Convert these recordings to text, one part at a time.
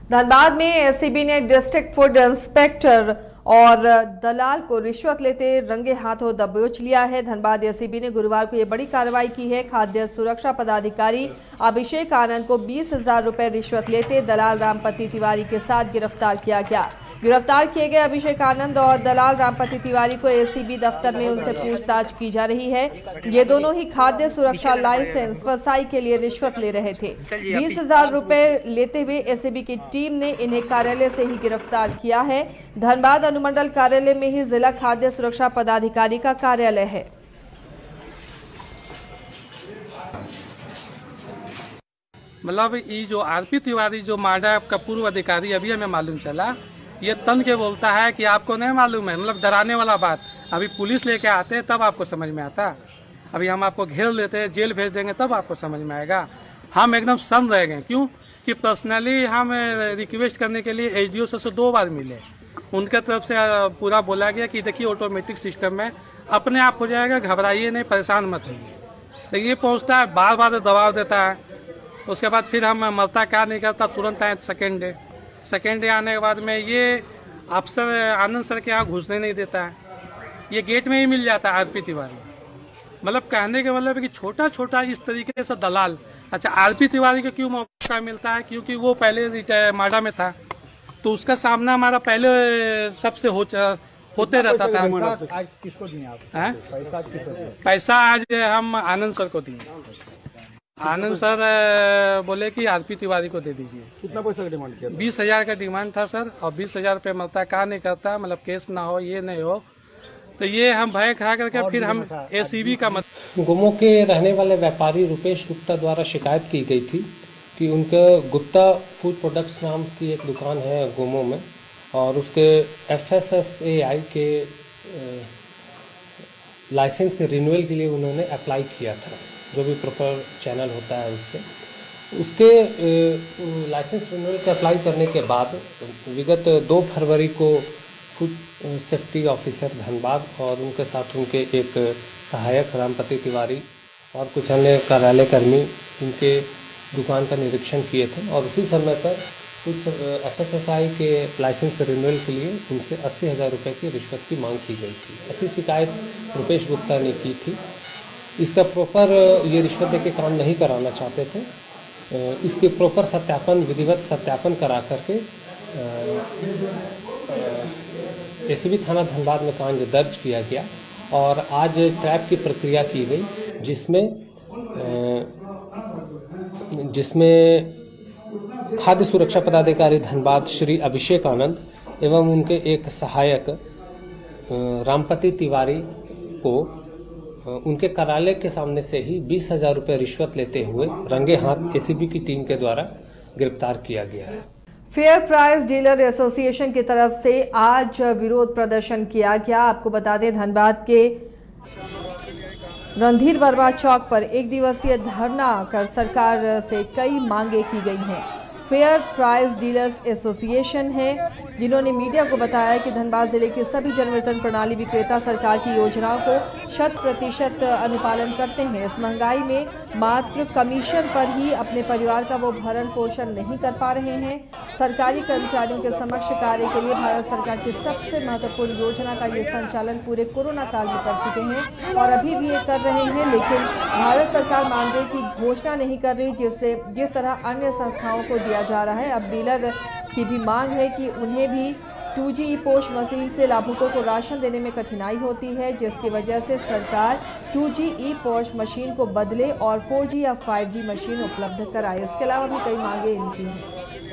धनबाद में एसीबी ने district food inspector और दलाल को रिश्वत लेते रंगे हाथों दबोच लिया है। धनबाद एसीबी ने गुरुवार को यह बड़ी कार्रवाई की है। खाद्य सुरक्षा पदाधिकारी अभिषेक आनंद को 20,000 रुपए रिश्वत लेते दलाल रामपति तिवारी के साथ गिरफ्तार किया गया। गिरफ्तार किए गए अभिषेक आनंद और दलाल रामपति तिवारी को एसीबी दफ्तर में उनसे पूछताछ की जा रही है। ये दोनों ही खाद्य सुरक्षा लाइसेंस वसाई के लिए रिश्वत ले रहे थे। 20,000 रुपए लेते हुए एसीबी की टीम ने इन्हें कार्यालय से ही गिरफ्तार किया है। धनबाद अनुमंडल कार्यालय में ही जिला खाद्य सुरक्षा पदाधिकारी का कार्यालय है। मतलब ये जो आरपी तिवारी जो माडा का पूर्व अधिकारी अभी हमें मालूम चला, ये तन के बोलता है कि आपको नहीं मालूम है। मतलब डराने वाला बात, अभी पुलिस लेके आते हैं तब आपको समझ में आता। अभी हम आपको घेर लेते हैं, जेल भेज देंगे तब आपको समझ में आएगा। हम एकदम सन्न रह गए। क्यों कि पर्सनली हम रिक्वेस्ट करने के लिए एसडीओ से 2 बार मिले। उनके तरफ से पूरा बोला गया कि देखिए ऑटोमेटिक सिस्टम में अपने आप हो जाएगा, घबराइए नहीं, परेशान मत होइए। तो ये पहुँचता है, बार बार दबाव देता है। उसके बाद फिर हम मरता क्या नहीं करता, तुरंत आए सेकेंड डे आने के बाद में ये अफसर आनंद सर के यहाँ घुसने नहीं देता है। ये गेट में ही मिल जाता है आरपी तिवारी। मतलब कहने के मतलब है कि छोटा छोटा इस तरीके से दलाल। अच्छा, आरपी तिवारी को क्यों मौका मिलता है? क्योंकि वो पहले माडा में था, तो उसका सामना हमारा पहले सबसे होते रहता था। आज किसको दिए आप? पैसा आज हम आनंद सर को दिए। आनंद सर बोले कि आरपी तिवारी को दे दीजिए। कितना पैसा का डिमांड किया? 20,000 का डिमांड था सर, और 20,000 रुपये मरता क्या नहीं करता, मतलब केस ना हो, ये नहीं हो। तो ये हम भय खा करके फिर हम एसीबी का गोमो के रहने वाले व्यापारी रुपेश गुप्ता द्वारा शिकायत की गई थी कि उनके गुप्ता फूड प्रोडक्ट्स नाम की एक दुकान है गोमो में, और उसके FSSAI के लाइसेंस के रिन्यूअल के लिए उन्होंने अप्लाई किया था, जो भी प्रॉपर चैनल होता है उससे। उसके लाइसेंस रिन्यूअल के अप्लाई करने के बाद विगत 2 फरवरी को फूड सेफ्टी ऑफिसर धनबाद और उनके साथ उनके एक सहायक रामपति तिवारी और कुछ अन्य कार्यालय कर्मी उनके दुकान का निरीक्षण किए थे, और उसी समय पर कुछ FSSAI के लाइसेंस के रिन्यूअल के लिए उनसे 80,000 रुपये की रिश्वत की मांग की गई थी। ऐसी शिकायत रुपेश गुप्ता ने की थी। इसका प्रॉपर ये रिश्वत देके काम नहीं कराना चाहते थे। इसके प्रॉपर सत्यापन, विधिवत सत्यापन करा करके एसीबी थाना धनबाद में कांड दर्ज किया गया, और आज ट्रैप की प्रक्रिया की गई, जिसमें खाद्य सुरक्षा पदाधिकारी धनबाद श्री अभिषेक आनंद एवं उनके एक सहायक रामपति तिवारी को उनके कार्यालय के सामने से ही 20,000 रुपये रिश्वत लेते हुए रंगे हाथ एसीबी की टीम के द्वारा गिरफ्तार किया गया है। फेयर प्राइस डीलर एसोसिएशन की तरफ से आज विरोध प्रदर्शन किया गया। आपको बता दें, धनबाद के रणधीर वर्मा चौक पर 1 दिवसीय धरना कर सरकार से कई मांगे की गई हैं। फेयर प्राइस डीलर्स एसोसिएशन है जिन्होंने मीडिया को बताया कि धनबाद जिले के सभी जन वितरण प्रणाली विक्रेता सरकार की योजनाओं को 100% अनुपालन करते हैं। इस महंगाई में मात्र कमीशन पर ही अपने परिवार का वो भरण पोषण नहीं कर पा रहे हैं। सरकारी कर्मचारियों के समक्ष कार्य के लिए भारत सरकार की सबसे महत्वपूर्ण योजना का ये संचालन पूरे कोरोना काल में कर चुके हैं और अभी भी ये कर रहे हैं, लेकिन भारत सरकार मानदेय की घोषणा नहीं कर रही, जिस तरह अन्य संस्थाओं को दिया जा रहा है। अब डीलर की भी मांग है कि उन्हें भी 2G ई-पोस्ट मशीन से लाभुकों को राशन देने में कठिनाई होती है, जिसकी वजह से सरकार 2G ई-पोस्ट मशीन को बदले और 4G या 5G मशीन उपलब्ध कराए। इसके अलावा भी कई मांगे इनकी हैं।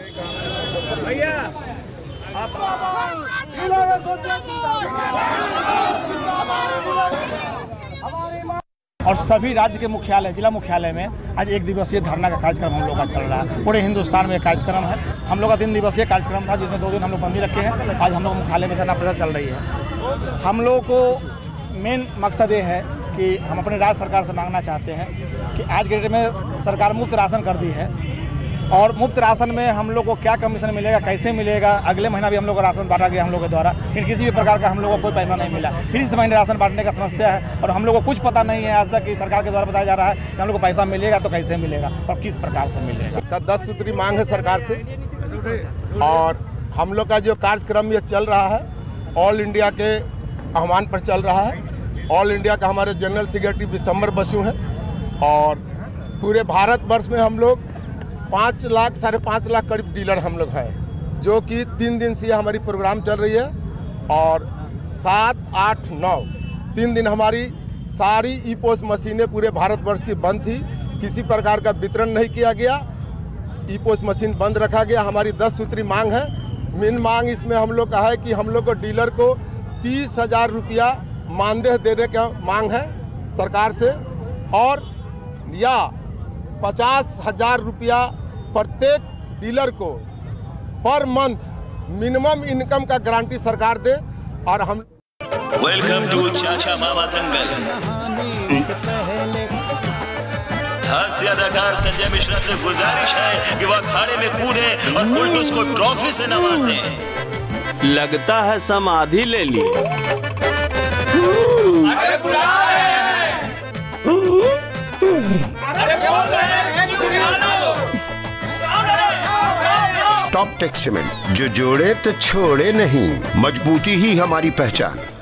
और सभी राज्य के मुख्यालय, जिला मुख्यालय में आज 1 दिवसीय धरना का कार्यक्रम हम लोग का चल रहा है। पूरे हिंदुस्तान में कार्यक्रम है। हम लोग का 3 दिवसीय कार्यक्रम था, जिसमें 2 दिन हम लोग बंदी रखे हैं। आज हम लोग मुख्यालय में धरना प्रदर्शन चल रही है। हम लोग को मेन मकसद ये है कि हम अपने राज्य सरकार से मांगना चाहते हैं कि आज के डेट में सरकार मुफ्त राशन कर दी है, और मुफ्त राशन में हम लोग को क्या कमीशन मिलेगा, कैसे मिलेगा। अगले महीना भी हम लोग को राशन बांटा गया हम लोग के द्वारा, लेकिन किसी भी प्रकार का हम लोग को कोई पैसा नहीं मिला। फिर इस महीने राशन बांटने का समस्या है, और हम लोग को कुछ पता नहीं है आज तक कि सरकार के द्वारा बताया जा रहा है कि हम लोग को पैसा मिलेगा तो कैसे मिलेगा और किस प्रकार से मिलेगा। 10 सूत्री मांग है सरकार से और हम लोग का जो कार्यक्रम ये चल रहा है ऑल इंडिया के आह्वान पर चल रहा है। ऑल इंडिया का हमारे जनरल सेक्रेटरी विशंबर बसु हैं और पूरे भारतवर्ष में हम लोग 5 लाख 5.5 लाख करीब डीलर हम लोग हैं, जो कि 3 दिन से हमारी प्रोग्राम चल रही है। और 7, 8, 9 3 दिन हमारी सारी ई-पोस मशीनें पूरे भारतवर्ष की बंद थी, किसी प्रकार का वितरण नहीं किया गया, ई-पोस मशीन बंद रखा गया। हमारी 10 सूत्री मांग है। मेन मांग इसमें हम लोग का है कि हम लोग को डीलर को 30,000 रुपया मानदेय देने का मांग है सरकार से, और या 50,000 रुपया प्रत्येक डीलर को पर मंथ मिनिमम इनकम का गारंटी सरकार दे। और हम वेलकम टू चाचा मामा दंगल। हास्य अदाकार संजय मिश्रा से गुजारिश है कि वह अखाड़े में कूदे और फुलटूस को ट्रॉफी से नवाजे। लगता है समाधि ले ली। अरे बुला रहे हैं। अरे बोल रहे हैं कि बुला लो। टॉप टेक सीमेंट, जो जोड़े तो छोड़े नहीं, मजबूती ही हमारी पहचान।